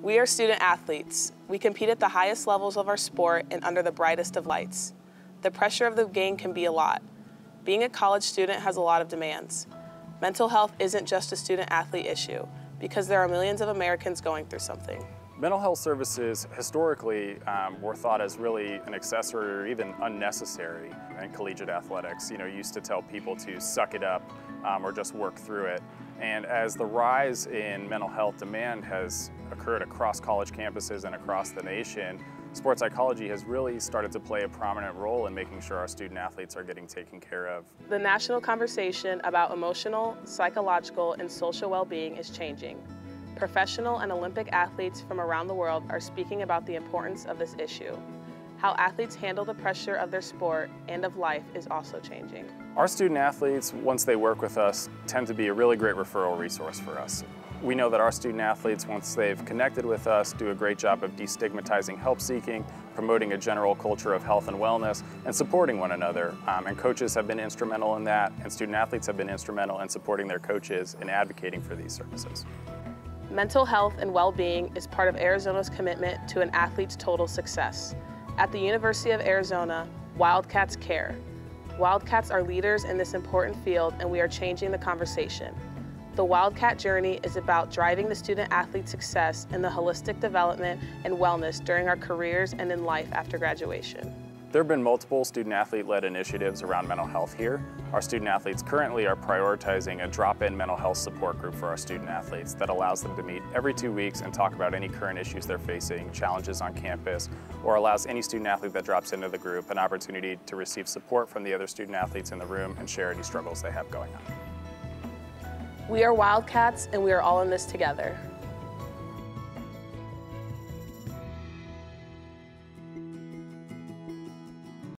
We are student athletes. We compete at the highest levels of our sport and under the brightest of lights. The pressure of the game can be a lot. Being a college student has a lot of demands. Mental health isn't just a student-athlete issue, because there are millions of Americans going through something. Mental health services historically were thought as really an accessory or even unnecessary in collegiate athletics. You used to tell people to suck it up or just work through it. And as the rise in mental health demand has occurred across college campuses and across the nation, sports psychology has really started to play a prominent role in making sure our student athletes are getting taken care of. The national conversation about emotional, psychological, and social well-being is changing. Professional and Olympic athletes from around the world are speaking about the importance of this issue. How athletes handle the pressure of their sport and of life is also changing. Our student athletes, once they work with us, tend to be a really great referral resource for us. We know that our student athletes, once they've connected with us, do a great job of destigmatizing help seeking, promoting a general culture of health and wellness, and supporting one another. And coaches have been instrumental in that, and student athletes have been instrumental in supporting their coaches and advocating for these services. Mental health and well-being is part of Arizona's commitment to an athlete's total success. At the University of Arizona, Wildcats care. Wildcats are leaders in this important field, and we are changing the conversation. The Wildcat journey is about driving the student-athlete success in the holistic development and wellness during our careers and in life after graduation. There have been multiple student-athlete-led initiatives around mental health here. Our student-athletes currently are prioritizing a drop-in mental health support group for our student-athletes that allows them to meet every 2 weeks and talk about any current issues they're facing, challenges on campus, or allows any student-athlete that drops into the group an opportunity to receive support from the other student-athletes in the room and share any struggles they have going on. We are Wildcats, and we are all in this together.